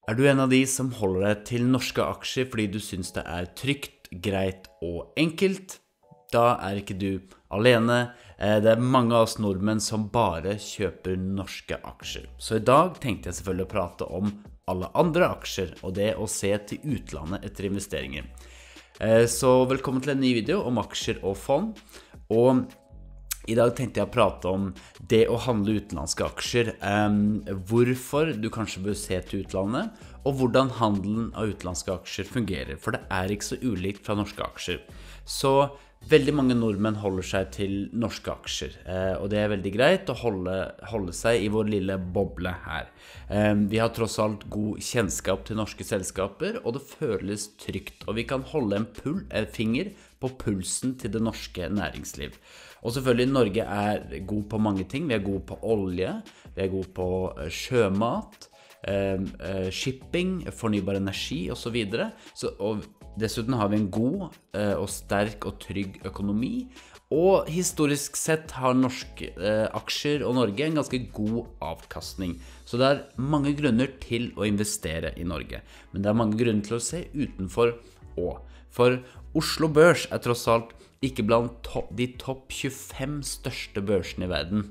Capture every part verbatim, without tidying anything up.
Er du en av de som holder deg til norske aksjer fordi du synes det er trygt, greit og enkelt? Da er ikke du alene. Det er mange av oss nordmenn som bare kjøper norske aksjer. Så i dag tenkte jeg selvfølgelig å prate om alle andre aksjer og det å se til utlandet etter investeringer. Så velkommen til en ny video om aksjer og fond. Og i dag tenkte jeg å prate om det å handle utenlandske aksjer, um, hvorfor du kanskje bør se til utlandet, og hvordan handelen av utenlandske aksjer fungerer, for det er ikke så ulikt fra norske aksjer. Så veldig mange nordmenn holder seg til norske aksjer, eh, og det er veldig greit å holde, holde seg i vår lille boble her. Eh, vi har tross alt god kjennskap til norske selskaper, og det føles trygt, og vi kan holde en, pul, en finger på pulsen til det norske næringsliv. Og selvfølgelig, Norge er god på mange ting. Vi er god på olje, vi er god på sjømat, eh, shipping, fornybar energi og så videre. Så, og dessuten har vi en god eh, og sterk og trygg økonomi. Og historisk sett har norske eh, aksjer og Norge en ganske god avkastning. Så det er mange grunner til å investere i Norge. Men det er mange grunner til å se utenfor også. For Oslo Børs er tross alt ikke blant to de topp tjuefem største børsene i verden.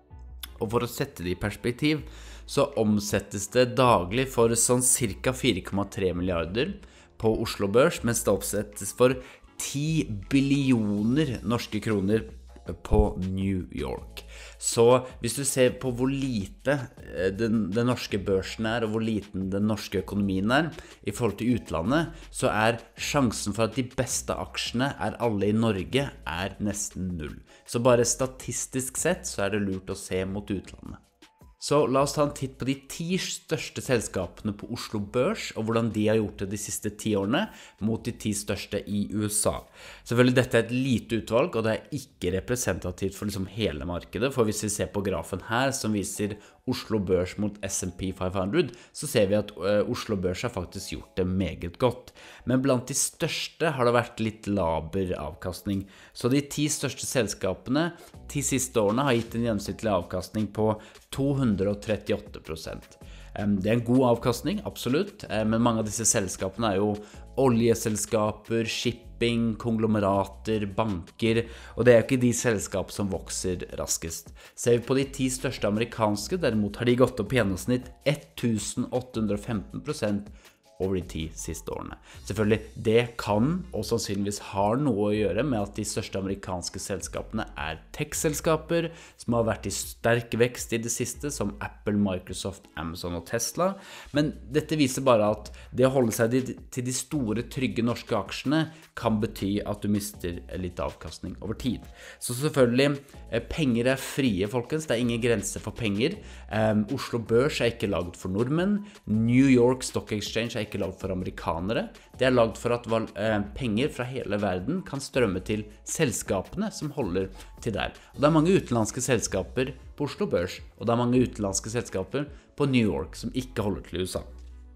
Og for å sette det i perspektiv, så omsettes det daglig for sånn cirka fire komma tre milliarder på Oslo Børs, mens det omsettes for ti billioner norske kroner på New York. Så hvis du ser på hvor lite den, den norske børsen er, og hvor liten den norske økonomien er i forhold til utlandet, så er sjansen for at de beste aksjene er alle i Norge er nesten null. Så bare statistisk sett så er det lurt å se mot utlandet. Så la oss ta en titt på de ti største selskapene på Oslo Børs, og hvordan de har gjort det de siste ti årene mot de ti største i U S A. Selvfølgelig dette er et lite utvalg, og det er ikke representativt for liksom hele markedet, for hvis vi ser på grafen her som viser Oslo Børs mot S and P fem hundre, så ser vi at Oslo Børs har faktisk gjort det meget godt. Men blant de største har det vært litt laber avkastning. Så de ti største selskapene de siste årene har gitt en gjennomsnittlig avkastning på to hundre og trettiåtte prosent. Det er en god avkastning, absolutt, men mange av disse selskapene er jo oljeselskaper, shipping, konglomerater, banker, og det er jo ikke de selskap som vokser raskest. Ser vi på de ti største amerikanske, derimot har de gått opp i gjennomsnitt ett tusen åtte hundre og femten prosent over de ti siste årene. Selvfølgelig, det kan og sannsynligvis har noe å gjøre med at de største amerikanske selskapene er tech-selskaper som har vært i sterk vekst i det siste, som Apple, Microsoft, Amazon og Tesla. Men dette viser bare at det å holde seg til de store, trygge norske aksjene kan bety at du mister litt avkastning over tid. Så selvfølgelig, penger er frie, folkens. Det er ingen grenser for penger. Um, Oslo Børs er ikke laget for nordmenn. New York Stock Exchange er ikke laget for amerikanere. Det er laget for at eh, penger fra hele verden kan strømme til selskapene som holder til der. Og det er mange utenlandske selskaper på Oslo Børs, og det er mange utenlandske selskaper på New York som ikke holder til U S A.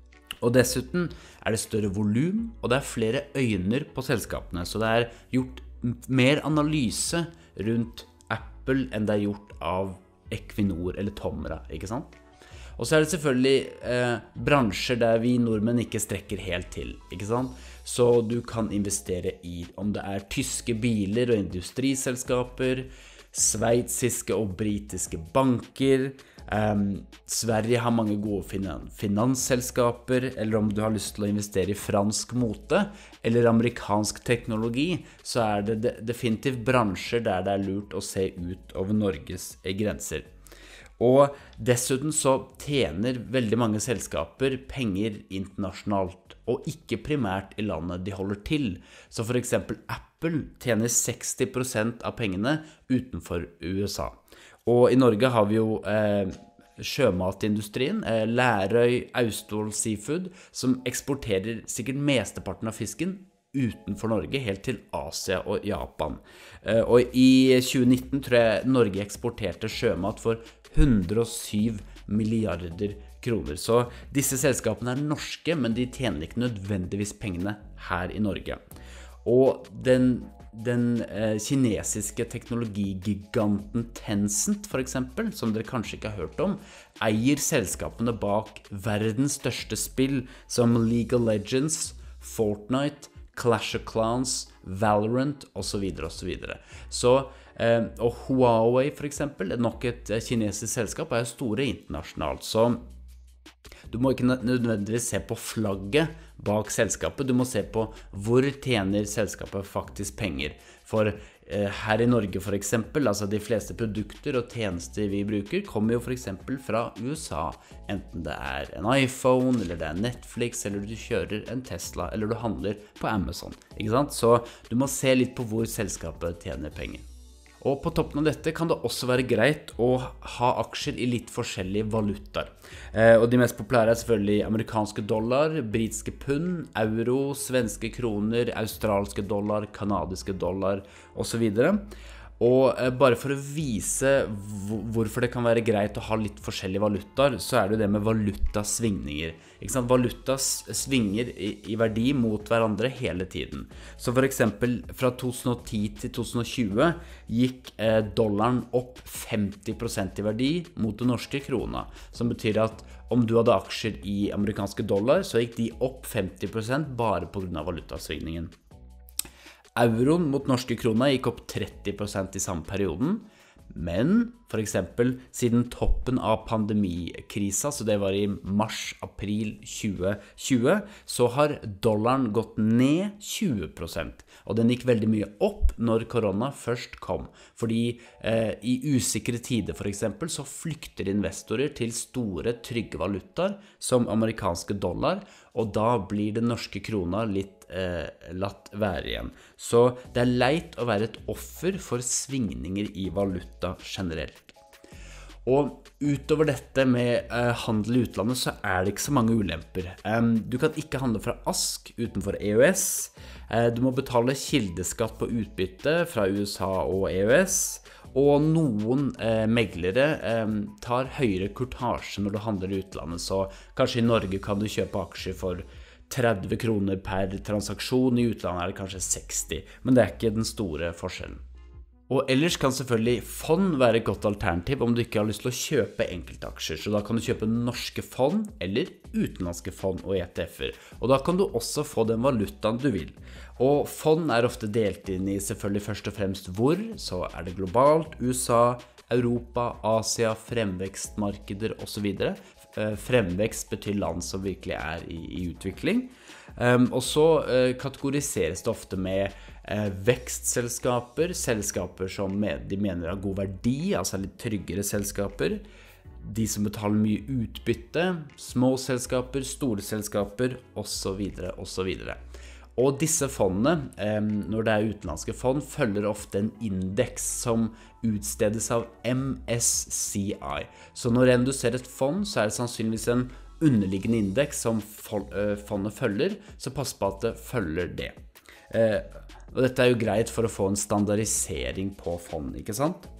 Og dessuten er det større volum, og det er flere øyner på selskapene, så det er gjort mer analyse rundt Apple enn det er gjort av Equinor eller Tomra, ikke sant? Og så er det selvfølgelig eh, bransjer der vi nordmenn ikke strekker helt til, ikke sant? Så du kan investere i om det er tyske biler og industriselskaper, sveitsiske og britiske banker, eh, Sverige har mange gode finan finansselskaper, eller om du har lyst til å investere i fransk mote eller amerikansk teknologi, så er det de definitivt bransjer der det er lurt å se ut over Norges grenser. Og dessuten så tjener veldig mange selskaper penger internasjonalt, og ikke primært i landet de holder til. Så for eksempel Apple tjener seksti prosent av pengene utenfor U S A. Og i Norge har vi jo eh, sjømatindustrien, eh, Lærøy, Austevoll Seafood, som eksporterer sikkert mesteparten av fisken utenfor Norge, helt til Asia og Japan. Eh, og i tjue nitten tror jeg Norge eksporterte sjømat for hundre og syv milliarder kroner. Så disse selskapene er norske, men de tjener ikke nødvendigvis pengene her i Norge. Og den den eh, kinesiske teknologigiganten Tencent for eksempel, som dere kanskje ikke har hørt om, eier selskapene bak verdens største spill som League of Legends, Fortnite, Clash of Clans, Valorant og så videre og så videre. Så, eh, og Huawei for eksempel, nok et kinesisk selskap, er store internasjonalt, så du må ikke nødvendigvis se på flagget bak selskapet, du må se på hvor tjener selskapet faktisk penger. For eh, her i Norge for eksempel, altså de fleste produkter og tjenester vi bruker, kommer jo for eksempel fra U S A. Enten det er en iPhone, eller det er Netflix, eller du kjører en Tesla, eller du handler på Amazon. Ikke sant? Så du må se litt på hvor selskapet tjener penger. Og på toppen av dette kan det også være greit å ha aksjer i litt forskjellige valutaer. Eh, og de mest populære er selvfølgelig amerikanske dollar, britiske pund, euro, svenske kroner, australske dollar, kanadiske dollar og så videre. Og eh, bare for å vise hvorfor det kan være greit å ha litt forskjellige valutaer, så er det jo det med valutasvingninger. Ikke sant? Valutas svinger i, i verdi mot hverandre hele tiden. Så for eksempel fra to tusen og ti til to tusen og tjue gikk eh, dollaren opp femti prosent i verdi mot den norske krona, som betyr at om du hadde aksjer i amerikanske dollar, så gikk de opp femti prosent bare på grunn av valutasvingningen. Euroen mot norske krona gikk opp tretti prosent i samme perioden, men for eksempel siden toppen av pandemikrisa, så det var i mars-april tjue tjue, så har dollaren gått ned tjue prosent, og den gikk veldig mye opp når korona først kom, fordi eh, i usikre tider for eksempel så flykter investorer til store trygge valutaer som amerikanske dollar, og da blir den norske krona litt eh, latt være igjen. Så det er leit å være et offer for svingninger i valuta generelt. Og utover dette med eh, handel i utlandet så er det ikke så mange ulemper. Um, du kan ikke handle fra ASK utenfor E U S. Uh, du må betale kildeskatt på utbytte fra U S A og E U S. Og noen eh, meglere eh, tar høyere kurtasje når du handler i utlandet, så kanskje i Norge kan du kjøpe aksjer for tretti kroner per transaksjon, i utlandet er det kanskje seksti, men det er ikke den store forskjellen. Og ellers kan selvfølgelig fond være et godt alternativ om du ikke har lyst til å kjøpe enkeltaksjer, så da kan du kjøpe norske fond eller utenlandske fond og E T F-er, og da kan du også få den valutaen du vil. Og fond er ofte delt inn i selvfølgelig først og fremst hvor, så er det globalt, U S A, Europa, Asia, fremvekstmarkeder og så videre. Fremvekst betyr land som virkelig er i, i utvikling. Um, og så uh, kategoriseres det ofte med uh, vekstselskaper, selskaper som med, de mener har god verdi, altså litt tryggere selskaper. De som betaler mye utbytte, små selskaper, store selskaper, og så videre, og så videre. Og disse fondene, når det er utenlandske fond, følger ofte en indeks som utstedes av M S C I. Så når enn du ser et fond, så er det sannsynligvis en underliggende indeks som fondet følger, så pass på at det følger det. Og dette er jo greit for å få en standardisering på fond, ikke sant?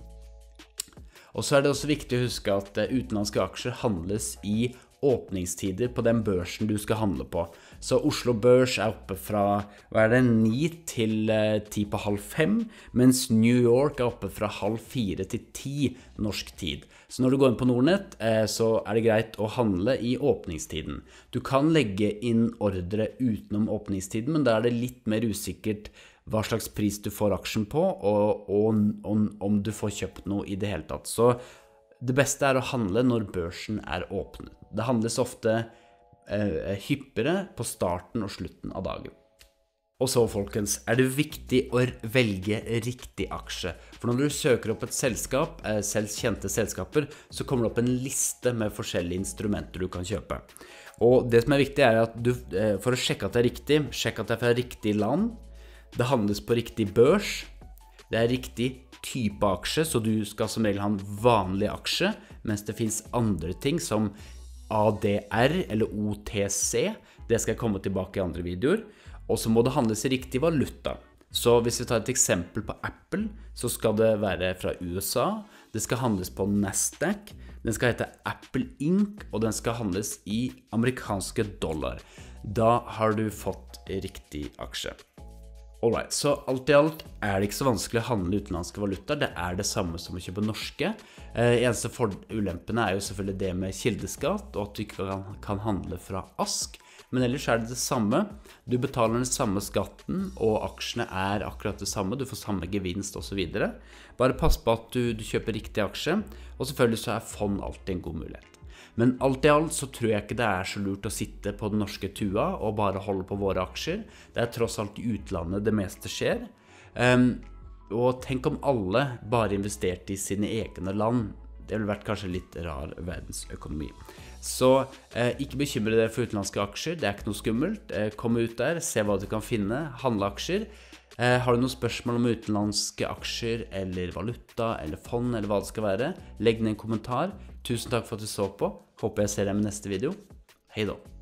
Og så er det også viktig å huske at utenlandske aksjer handles i åpningstider på den børsen du skal handle på. Så Oslo Børs er oppe fra, hva er det, ni til ti på halv fem, mens New York er oppe fra halv fire til ti norsk tid. Så når du går inn på Nordnet, så er det greit å handle i åpningstiden. Du kan legge inn ordre utenom åpningstiden, men da er det litt mer usikkert hva slags pris du får aksjen på, og, og, og om du får kjøpt noe i det hele tatt. Så det beste er å handle når børsen er åpnet. Det handles ofte eh, hyppigere på starten og slutten av dagen. Og så, folkens, er det viktig å velge riktig aksje. For når du søker opp et selskap, eh, selv kjente selskaper, så kommer det opp en liste med forskjellige instrumenter du kan kjøpe. Og det som er viktig er at du, eh, for å sjekke at det er riktig, sjekk at det er fra riktig land, det handles på riktig børs, det er riktig type aksje, så du skal som regel ha en vanlig aksje, mens det finnes andre ting som A D R eller O T C, det skal jeg komme tilbake i andre videoer, og så må det handles i riktig valuta. Så hvis vi tar et eksempel på Apple, så skal det være fra U S A, det skal handles på Nasdaq, den skal hete Apple Inc, og den skal handles i amerikanske dollar. Da har du fått riktig aksje. Alright, så alt i alt er det ikke så vanskelig å handle utenlandske valutaer. Det er det samme som å kjøpe norske. Eh, eneste for ulempene er jo selvfølgelig det med kildeskatt, og at du ikke kan, kan handle fra Ask. Men ellers er det det samme. Du betaler den samme skatten, og aksjene er akkurat det samme. Du får samme gevinst og så videre. Bare pass på at du, du kjøper riktig aksje, og selvfølgelig så er fond alltid en god mulighet. Men alt i alt så tror jeg ikke det er så lurt å sitte på den norske tua og bare holde på våre aksjer. Det er tross alt i utlandet det meste skjer. Um, og tenk om alle bare investerte i sine egne land. Det ville vært kanskje litt rar verdensøkonomi. Så eh, ikke bekymre dere for utenlandske aksjer, det er ikke noe skummelt. Eh, kom ut der, se hva du kan finne, handle aksjer. Eh, har du noen spørsmål om utenlandske aksjer, eller valuta, eller fond, eller hva det skal være, legg ned en kommentar. Tusen takk for at du så på. Håper jeg ser deg med neste video. Hei da.